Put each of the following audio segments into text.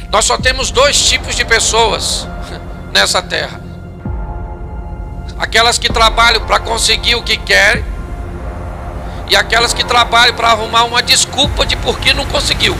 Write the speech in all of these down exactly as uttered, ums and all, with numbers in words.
Nós só temos dois tipos de pessoas nessa terra: aquelas que trabalham para conseguir o que querem e aquelas que trabalham para arrumar uma desculpa de por que não conseguiu.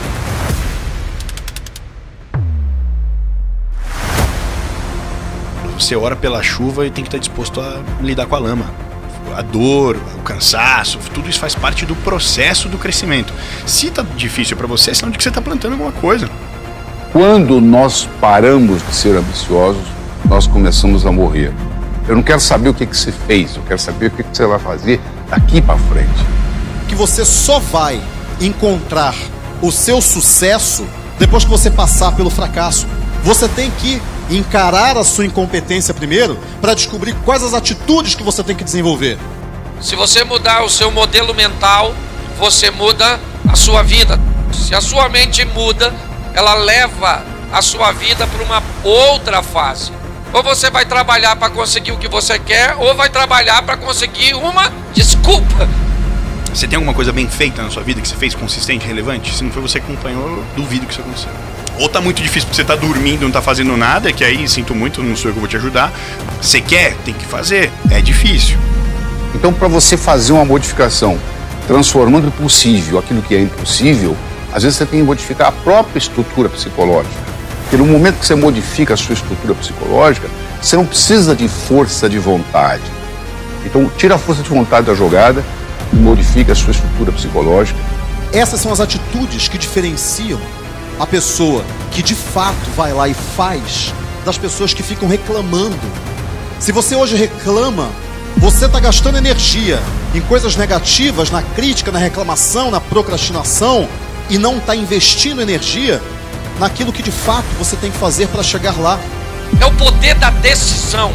Você ora pela chuva e tem que estar disposto a lidar com a lama. A dor, o cansaço, tudo isso faz parte do processo do crescimento. Se tá difícil para você, é sinal de que você tá plantando alguma coisa. Quando nós paramos de ser ambiciosos, nós começamos a morrer. Eu não quero saber o que, que você fez, eu quero saber o que, que você vai fazer daqui para frente. Que você só vai encontrar o seu sucesso depois que você passar pelo fracasso. Você tem que encarar a sua incompetência primeiro para descobrir quais as atitudes que você tem que desenvolver. Se você mudar o seu modelo mental, você muda a sua vida. Se a sua mente muda, ela leva a sua vida para uma outra fase. Ou você vai trabalhar para conseguir o que você quer, ou vai trabalhar para conseguir uma desculpa. Você tem alguma coisa bem feita na sua vida que você fez consistente, relevante? Se não foi você que acompanhou, eu duvido que isso aconteceu. Ou tá muito difícil porque você tá dormindo, não tá fazendo nada, que aí sinto muito, não sou eu que vou te ajudar. Você quer, tem que fazer, é difícil. Então, para você fazer uma modificação, transformando o possível aquilo que é impossível, às vezes você tem que modificar a própria estrutura psicológica. Porque no momento que você modifica a sua estrutura psicológica, você não precisa de força de vontade. Então, tira a força de vontade da jogada e modifica a sua estrutura psicológica. Essas são as atitudes que diferenciam a pessoa que de fato vai lá e faz das pessoas que ficam reclamando. Se você hoje reclama, você está gastando energia em coisas negativas, na crítica, na reclamação, na procrastinação, e não está investindo energia naquilo que de fato você tem que fazer para chegar lá. É o poder da decisão.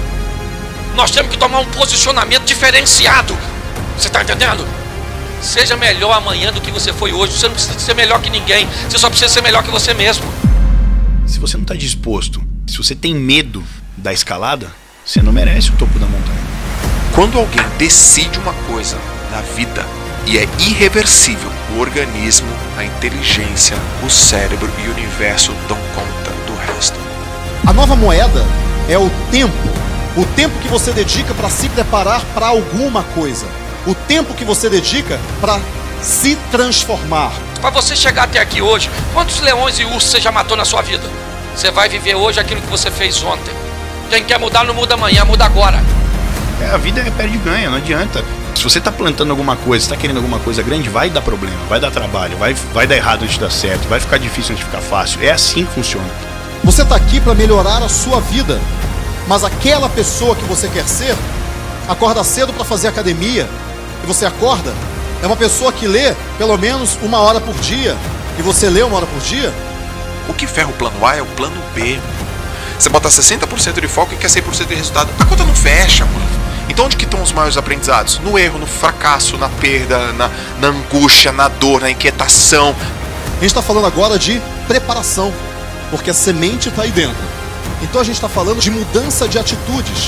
Nós temos que tomar um posicionamento diferenciado. Você está entendendo? Seja melhor amanhã do que você foi hoje. Você não precisa ser melhor que ninguém. Você só precisa ser melhor que você mesmo. Se você não está disposto, se você tem medo da escalada, você não merece o topo da montanha. Quando alguém decide uma coisa na vida e é irreversível, o organismo, a inteligência, o cérebro e o universo dão conta do resto. A nova moeda é o tempo. O tempo que você dedica para se preparar para alguma coisa. O tempo que você dedica para se transformar. Para você chegar até aqui hoje, quantos leões e ursos você já matou na sua vida? Você vai viver hoje aquilo que você fez ontem. Quem quer mudar não muda amanhã, muda agora. É, a vida é perde e ganha, não adianta. Se você está plantando alguma coisa, está querendo alguma coisa grande, vai dar problema, vai dar trabalho, vai, vai dar errado antes de dar certo, vai ficar difícil antes de ficar fácil. É assim que funciona. Você está aqui para melhorar a sua vida, mas aquela pessoa que você quer ser, acorda cedo para fazer academia, e você acorda, é uma pessoa que lê pelo menos uma hora por dia, e você lê uma hora por dia. O que ferra o plano A é o plano B. Você bota sessenta por cento de foco e quer cem por cento de resultado. A conta não fecha, mano. Então onde que estão os maiores aprendizados? No erro, no fracasso, na perda, na, na angústia, na dor, na inquietação. A gente está falando agora de preparação, porque a semente está aí dentro. Então a gente está falando de mudança de atitudes.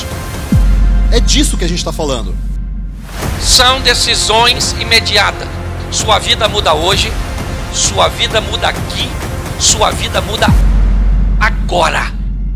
É disso que a gente está falando. São decisões imediatas. Sua vida muda hoje, sua vida muda aqui, sua vida muda agora.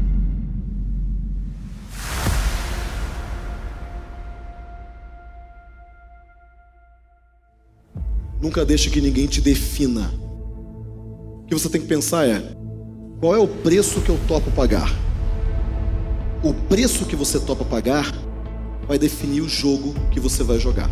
Nunca deixe que ninguém te defina. O que você tem que pensar é: qual é o preço que eu topo pagar? O preço que você topa pagar vai definir o jogo que você vai jogar.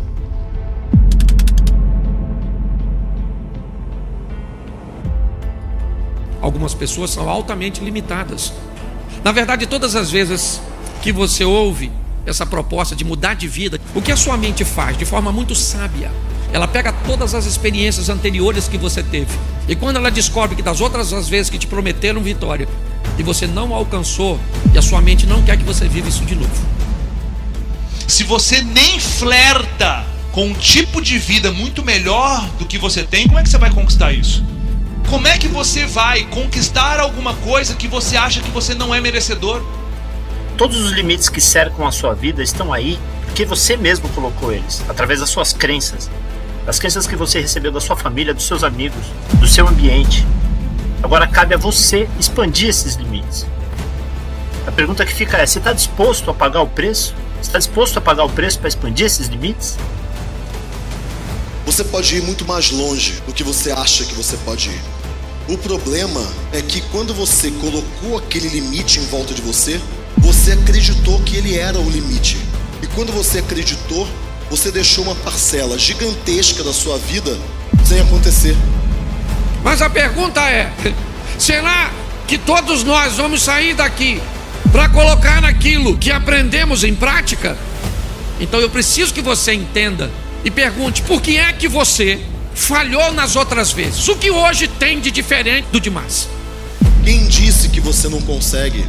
Algumas pessoas são altamente limitadas. Na verdade, todas as vezes que você ouve essa proposta de mudar de vida, o que a sua mente faz de forma muito sábia? Ela pega todas as experiências anteriores que você teve, e quando ela descobre que das outras as vezes que te prometeram vitória e você não alcançou, e a sua mente não quer que você viva isso de novo. Se você nem flerta com um tipo de vida muito melhor do que você tem, como é que você vai conquistar isso? Como é que você vai conquistar alguma coisa que você acha que você não é merecedor? Todos os limites que cercam a sua vida estão aí porque você mesmo colocou eles, através das suas crenças. Das crenças que você recebeu da sua família, dos seus amigos, do seu ambiente. Agora cabe a você expandir esses limites. A pergunta que fica é: você está disposto a pagar o preço? Você está disposto a pagar o preço para expandir esses limites? Você pode ir muito mais longe do que você acha que você pode ir. O problema é que quando você colocou aquele limite em volta de você, você acreditou que ele era o limite. E quando você acreditou, você deixou uma parcela gigantesca da sua vida sem acontecer. Mas a pergunta é: será que todos nós vamos sair daqui para colocar naquilo que aprendemos em prática? Então eu preciso que você entenda e pergunte: por que é que você falhou nas outras vezes? O que hoje tem de diferente do demais? Quem disse que você não consegue?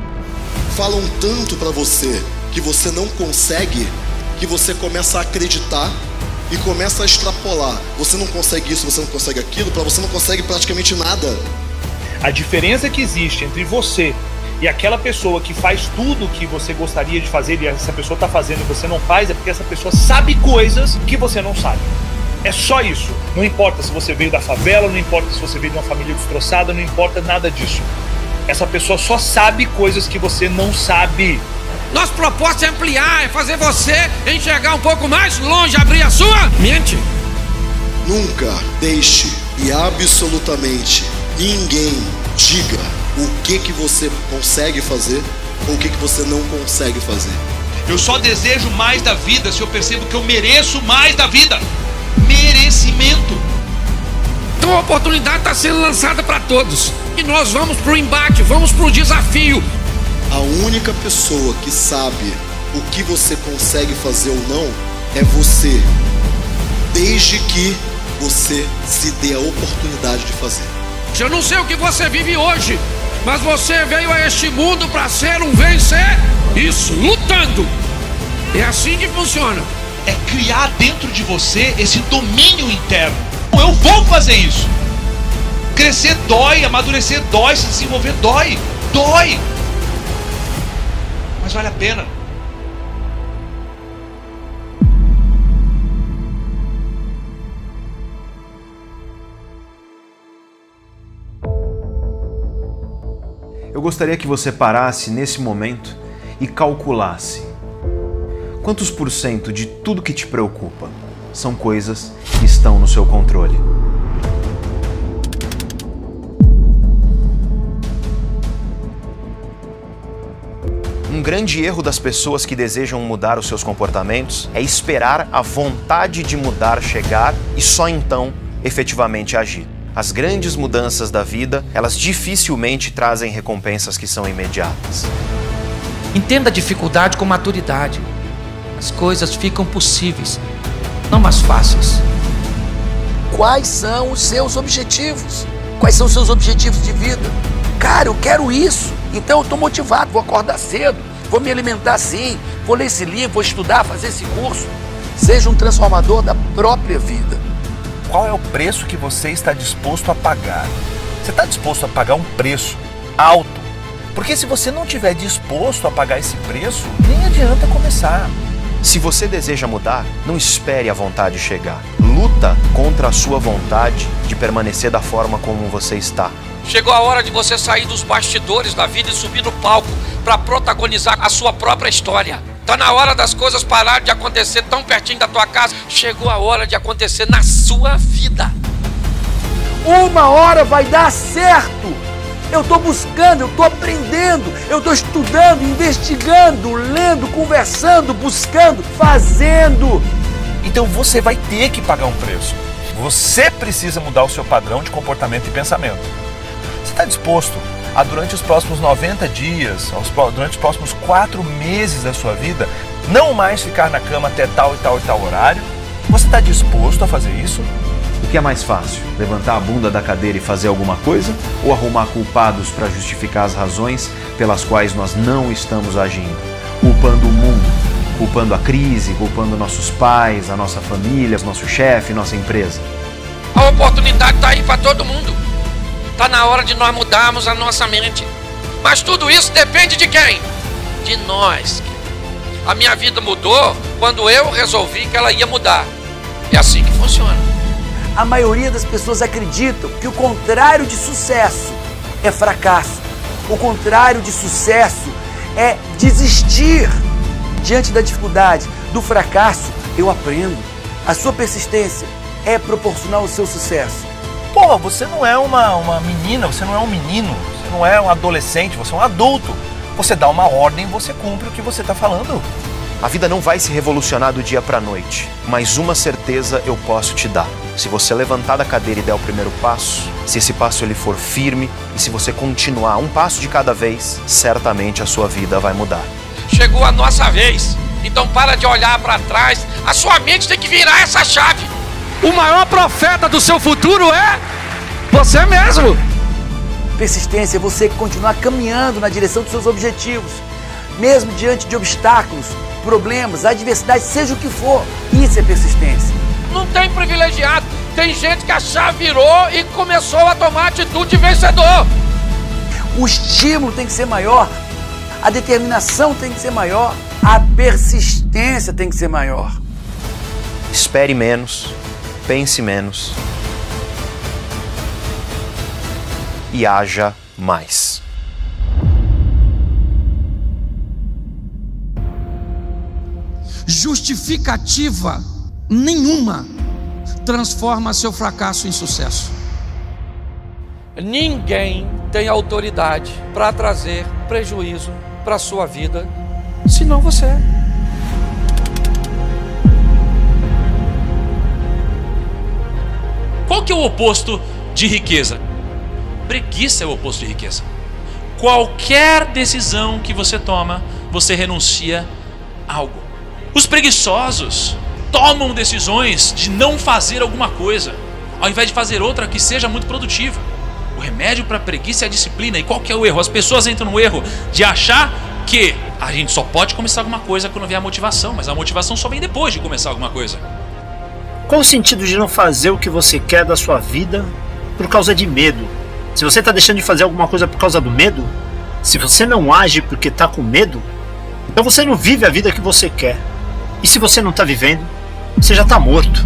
Falam tanto para você que você não consegue, que você começa a acreditar e começa a extrapolar. Você não consegue isso, você não consegue aquilo, para você não consegue praticamente nada. A diferença que existe entre você e aquela pessoa que faz tudo o que você gostaria de fazer e essa pessoa está fazendo e você não faz, é porque essa pessoa sabe coisas que você não sabe. É só isso. Não importa se você veio da favela, não importa se você veio de uma família destroçada, não importa nada disso. Essa pessoa só sabe coisas que você não sabe. Nossa proposta é ampliar, é fazer você enxergar um pouco mais longe, abrir a sua mente. Nunca deixe e absolutamente ninguém diga o que que você consegue fazer ou o que que você não consegue fazer. Eu só desejo mais da vida se eu percebo que eu mereço mais da vida. Merecimento. Então a oportunidade está sendo lançada para todos. E nós vamos para o embate, vamos para o desafio. A única pessoa que sabe o que você consegue fazer ou não é você, desde que você se dê a oportunidade de fazer. Eu não sei o que você vive hoje, mas você veio a este mundo para ser um vencer. Isso, lutando. É assim que funciona. É criar dentro de você esse domínio interno. Eu vou fazer isso. Crescer dói, amadurecer dói, se desenvolver dói. Dói. Mas vale a pena. Eu gostaria que você parasse nesse momento e calculasse quantos por cento de tudo que te preocupa são coisas que estão no seu controle. Um grande erro das pessoas que desejam mudar os seus comportamentos é esperar a vontade de mudar chegar e só então efetivamente agir. As grandes mudanças da vida, elas dificilmente trazem recompensas que são imediatas. Entenda a dificuldade com maturidade. As coisas ficam possíveis, não mais fáceis. Quais são os seus objetivos? Quais são os seus objetivos de vida? Cara, eu quero isso, então eu estou motivado, vou acordar cedo, vou me alimentar assim, vou ler esse livro, vou estudar, fazer esse curso. Seja um transformador da própria vida. Qual é o preço que você está disposto a pagar? Você está disposto a pagar um preço alto? Porque se você não estiver disposto a pagar esse preço, nem adianta começar. Se você deseja mudar, não espere a vontade chegar. Luta contra a sua vontade de permanecer da forma como você está. Chegou a hora de você sair dos bastidores da vida e subir no palco para protagonizar a sua própria história. Tá na hora das coisas pararem de acontecer tão pertinho da tua casa. Chegou a hora de acontecer na sua vida. Uma hora vai dar certo. Eu estou buscando, eu estou aprendendo, eu estou estudando, investigando, lendo, conversando, buscando, fazendo. Então você vai ter que pagar um preço. Você precisa mudar o seu padrão de comportamento e pensamento. Você está disposto a, durante os próximos noventa dias, durante os próximos quatro meses da sua vida, não mais ficar na cama até tal e tal e tal horário? Você está disposto a fazer isso? O que é mais fácil? Levantar a bunda da cadeira e fazer alguma coisa? Ou arrumar culpados para justificar as razões pelas quais nós não estamos agindo? Culpando o mundo, culpando a crise, culpando nossos pais, a nossa família, nosso chefe, nossa empresa. A oportunidade está aí para todo mundo. Está na hora de nós mudarmos a nossa mente. Mas tudo isso depende de quem? De nós. A minha vida mudou quando eu resolvi que ela ia mudar. É assim que funciona. A maioria das pessoas acreditam que o contrário de sucesso é fracasso. O contrário de sucesso é desistir. Diante da dificuldade, do fracasso, eu aprendo. A sua persistência é proporcional ao seu sucesso. Porra, você não é uma, uma menina, você não é um menino, você não é um adolescente, você é um adulto. Você dá uma ordem, você cumpre o que você está falando. A vida não vai se revolucionar do dia para a noite, mas uma certeza eu posso te dar. Se você levantar da cadeira e der o primeiro passo, se esse passo ele for firme e se você continuar um passo de cada vez, certamente a sua vida vai mudar. Chegou a nossa vez, então para de olhar para trás, a sua mente tem que virar essa chave. O maior profeta do seu futuro é você mesmo. Persistência é você continuar caminhando na direção dos seus objetivos, mesmo diante de obstáculos, problemas, adversidades, seja o que for. Isso é persistência. Não tem privilegiado, tem gente que a chave virou e começou a tomar atitude vencedor. O estímulo tem que ser maior, a determinação tem que ser maior, a persistência tem que ser maior. Espere menos, pense menos e haja mais. Justificativa nenhuma transforma seu fracasso em sucesso. Ninguém tem autoridade para trazer prejuízo para a sua vida, senão você. Qual que é o oposto de riqueza? Preguiça é o oposto de riqueza. Qualquer decisão que você toma, você renuncia a algo. Os preguiçosos tomam decisões de não fazer alguma coisa, ao invés de fazer outra que seja muito produtiva. O remédio para a preguiça é a disciplina. E qual que é o erro? As pessoas entram no erro de achar que a gente só pode começar alguma coisa quando vier a motivação, mas a motivação só vem depois de começar alguma coisa. Qual o sentido de não fazer o que você quer da sua vida por causa de medo? Se você está deixando de fazer alguma coisa por causa do medo, se você não age porque está com medo, então você não vive a vida que você quer. E se você não está vivendo, você já está morto.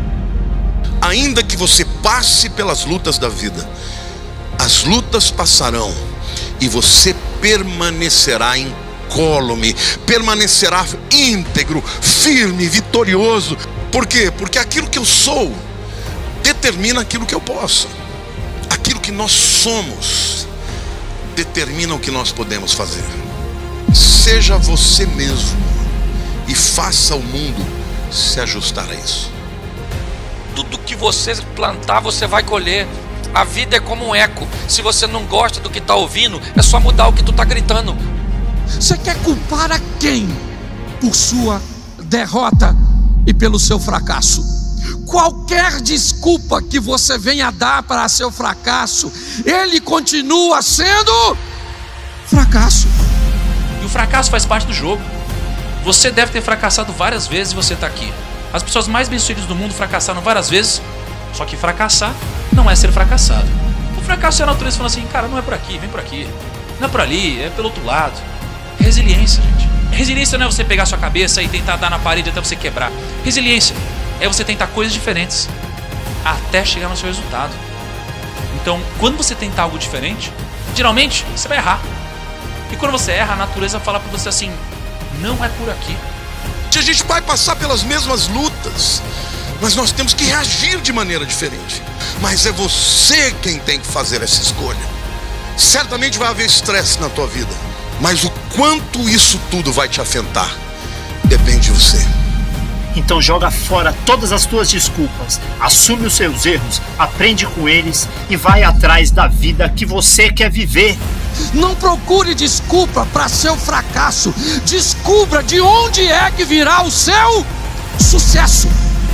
Ainda que você passe pelas lutas da vida, as lutas passarão e você permanecerá incólume, permanecerá íntegro, firme, vitorioso. Por quê? Porque aquilo que eu sou determina aquilo que eu posso. Aquilo que nós somos determina o que nós podemos fazer. Seja você mesmo e faça o mundo se ajustar a isso. Tudo que você plantar, você vai colher. A vida é como um eco. Se você não gosta do que está ouvindo, é só mudar o que tu está gritando. Você quer culpar a quem por sua derrota e pelo seu fracasso? Qualquer desculpa que você venha dar para seu fracasso, ele continua sendo fracasso. E o fracasso faz parte do jogo. Você deve ter fracassado várias vezes e você está aqui. As pessoas mais bem-sucedidas do mundo fracassaram várias vezes. Só que fracassar não é ser fracassado. O fracasso é a natureza falando assim, cara, não é por aqui, vem por aqui. Não é por ali, é pelo outro lado. Resiliência, gente. Resiliência não é você pegar sua cabeça e tentar dar na parede até você quebrar. Resiliência é você tentar coisas diferentes até chegar no seu resultado. Então, quando você tentar algo diferente, geralmente você vai errar. E quando você erra, a natureza fala para você assim, não é por aqui. A gente vai passar pelas mesmas lutas, mas nós temos que reagir de maneira diferente. Mas é você quem tem que fazer essa escolha. Certamente vai haver estresse na tua vida, mas o quanto isso tudo vai te afetar depende de você. Então joga fora todas as tuas desculpas, assume os seus erros, aprende com eles e vai atrás da vida que você quer viver. Não procure desculpa para seu fracasso. Descubra de onde é que virá o seu sucesso.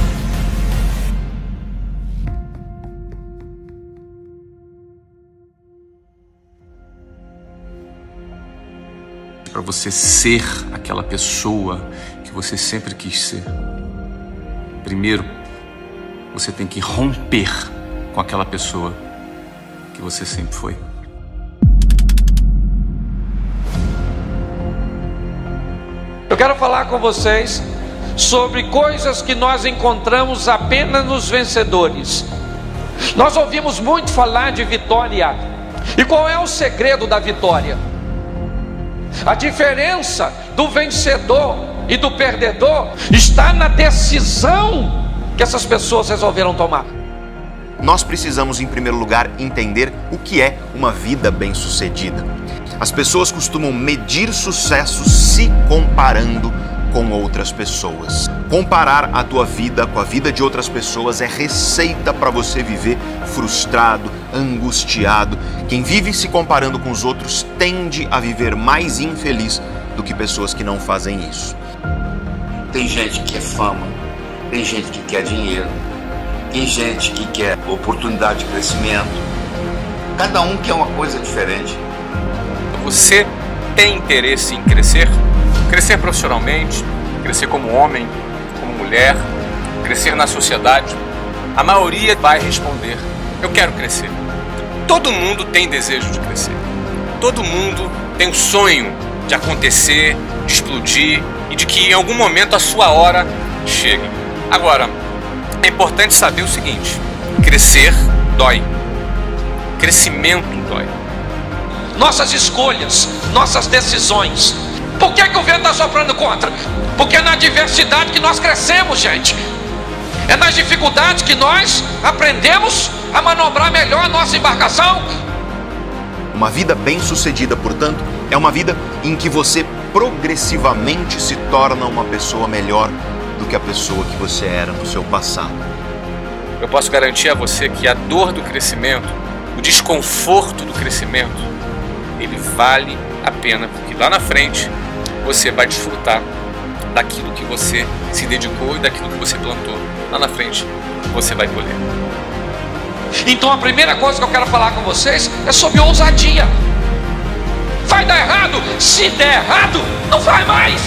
Para você ser aquela pessoa que você sempre quis ser, primeiro você tem que romper com aquela pessoa que você sempre foi. Eu quero falar com vocês sobre coisas que nós encontramos apenas nos vencedores. Nós ouvimos muito falar de vitória. E qual é o segredo da vitória? A diferença do vencedor e do perdedor está na decisão que essas pessoas resolveram tomar. Nós precisamos, em primeiro lugar, entender o que é uma vida bem-sucedida. As pessoas costumam medir sucesso se comparando com outras pessoas. Comparar a tua vida com a vida de outras pessoas é receita para você viver frustrado, angustiado. Quem vive se comparando com os outros tende a viver mais infeliz do que pessoas que não fazem isso. Tem gente que quer fama, tem gente que quer dinheiro, tem gente que quer oportunidade de crescimento. Cada um quer uma coisa diferente. Você tem interesse em crescer? Crescer profissionalmente, crescer como homem, como mulher, crescer na sociedade? A maioria vai responder: eu quero crescer. Todo mundo tem desejo de crescer. Todo mundo tem o sonho de acontecer, de explodir e de que em algum momento a sua hora chegue. Agora, é importante saber o seguinte: crescer dói. Crescimento dói. Nossas escolhas, nossas decisões. Por que que o vento está soprando contra? Porque é na adversidade que nós crescemos, gente. É nas dificuldades que nós aprendemos a manobrar melhor a nossa embarcação. Uma vida bem-sucedida, portanto, é uma vida em que você progressivamente se torna uma pessoa melhor do que a pessoa que você era no seu passado. Eu posso garantir a você que a dor do crescimento, o desconforto do crescimento, ele vale a pena, porque lá na frente você vai desfrutar daquilo que você se dedicou e daquilo que você plantou. Lá na frente você vai colher. Então a primeira coisa que eu quero falar com vocês é sobre ousadia. Vai dar errado? Se der errado, não vai mais.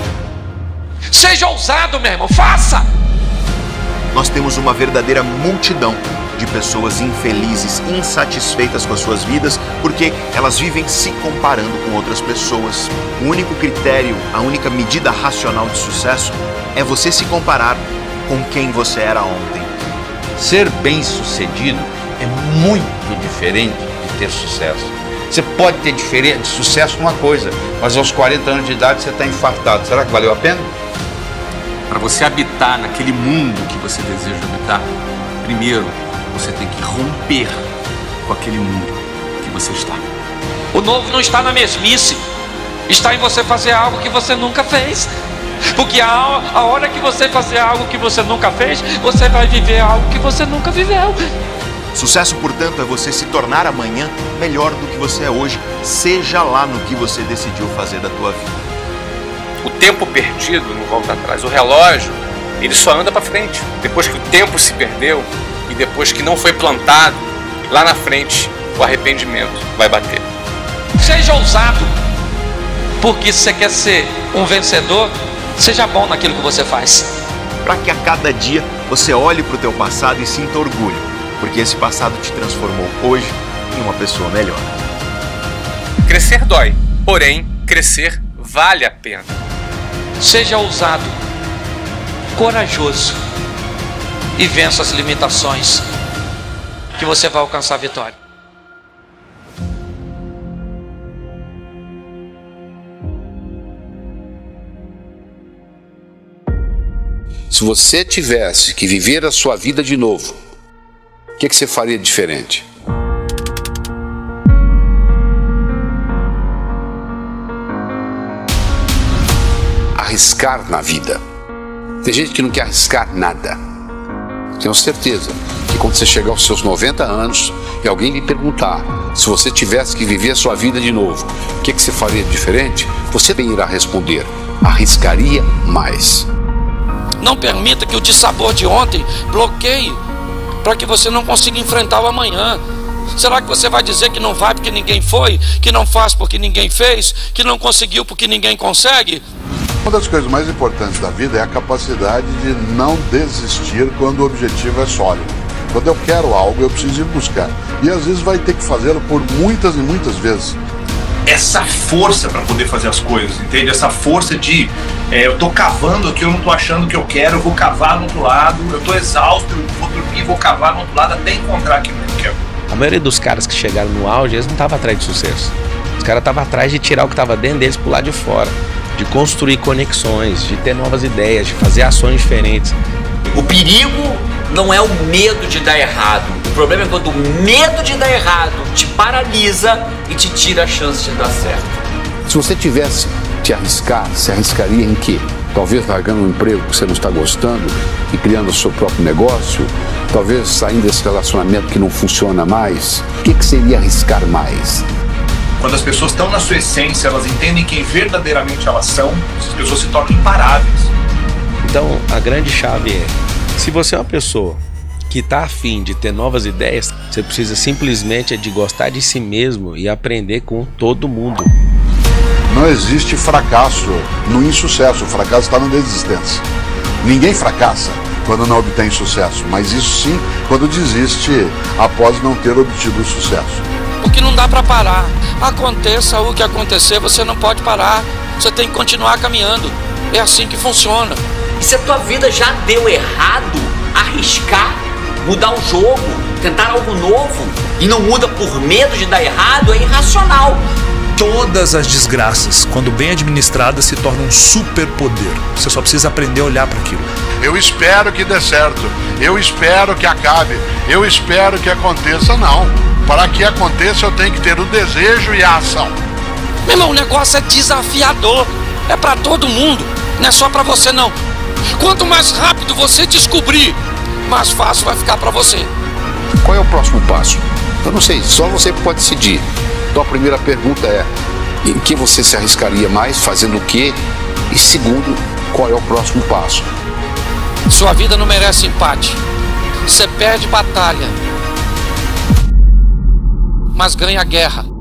Seja ousado, meu irmão, faça. Nós temos uma verdadeira multidão de pessoas infelizes, insatisfeitas com as suas vidas, porque elas vivem se comparando com outras pessoas. O único critério, a única medida racional de sucesso é você se comparar com quem você era ontem. Ser bem-sucedido é muito diferente de ter sucesso. Você pode ter diferente, sucesso numa coisa, mas aos quarenta anos de idade você está infartado. Será que valeu a pena? Para você habitar naquele mundo que você deseja habitar, primeiro você tem que romper com aquele mundo que você está. O novo não está na mesmice, está em você fazer algo que você nunca fez. Porque a, a hora que você fazer algo que você nunca fez, você vai viver algo que você nunca viveu. Sucesso, portanto, é você se tornar amanhã melhor do que você é hoje, seja lá no que você decidiu fazer da tua vida. O tempo perdido não volta atrás. O relógio, ele só anda para frente. Depois que o tempo se perdeu e depois que não foi plantado, lá na frente o arrependimento vai bater. Seja ousado, porque se você quer ser um vencedor, seja bom naquilo que você faz. Para que a cada dia você olhe para o teu passado e sinta orgulho, porque esse passado te transformou hoje em uma pessoa melhor. Crescer dói, porém crescer vale a pena. Seja ousado, corajoso e vença as limitações, que você vai alcançar a vitória. Se você tivesse que viver a sua vida de novo, o que, que você faria diferente? Arriscar na vida. Tem gente que não quer arriscar nada. Tenho certeza que quando você chegar aos seus noventa anos e alguém lhe perguntar se você tivesse que viver a sua vida de novo, o que, que você faria diferente? Você bem irá responder: arriscaria mais. Não permita que o dissabor de ontem bloqueie para que você não consiga enfrentar o amanhã. Será que você vai dizer que não vai porque ninguém foi, que não faz porque ninguém fez, que não conseguiu porque ninguém consegue? Uma das coisas mais importantes da vida é a capacidade de não desistir quando o objetivo é sólido. Quando eu quero algo, eu preciso ir buscar. E às vezes vai ter que fazê-lo por muitas e muitas vezes. Essa força para poder fazer as coisas, entende? Essa força de É, eu tô cavando aqui, eu não tô achando o que eu quero, eu vou cavar no outro lado, eu tô exausto, eu vou dormir, vou cavar no outro lado até encontrar aquilo que eu quero. A maioria dos caras que chegaram no auge, eles não estavam atrás de sucesso. Os caras estavam atrás de tirar o que estava dentro deles pro lado de fora, de construir conexões, de ter novas ideias, de fazer ações diferentes. O perigo não é o medo de dar errado. O problema é quando o medo de dar errado te paralisa e te tira a chance de dar certo. Se você tivesse te arriscar, se arriscaria em quê? Talvez largando um emprego que você não está gostando e criando o seu próprio negócio? Talvez saindo desse relacionamento que não funciona mais? O que, que seria arriscar mais? Quando as pessoas estão na sua essência, elas entendem quem verdadeiramente elas são, as pessoas se tornam imparáveis. Então, a grande chave é, se você é uma pessoa que está afim de ter novas ideias, você precisa simplesmente de gostar de si mesmo e aprender com todo mundo. Não existe fracasso no insucesso, o fracasso está na desistência. Ninguém fracassa quando não obtém sucesso, mas isso sim quando desiste após não ter obtido o sucesso. Porque não dá para parar. Aconteça o que acontecer, você não pode parar. Você tem que continuar caminhando. É assim que funciona. E se a tua vida já deu errado, arriscar, mudar o jogo, tentar algo novo e não muda por medo de dar errado, é irracional. Todas as desgraças, quando bem administradas, se tornam um superpoder. Você só precisa aprender a olhar para aquilo. Eu espero que dê certo, eu espero que acabe, eu espero que aconteça. Não, para que aconteça eu tenho que ter o desejo e a ação. Meu irmão, o negócio é desafiador, é para todo mundo, não é só para você não. Quanto mais rápido você descobrir, mais fácil vai ficar para você. Qual é o próximo passo? Eu não sei, só você pode decidir. Então a primeira pergunta é, em que você se arriscaria mais, fazendo o quê? E segundo, qual é o próximo passo? Sua vida não merece empate. Você perde batalha, mas ganha guerra.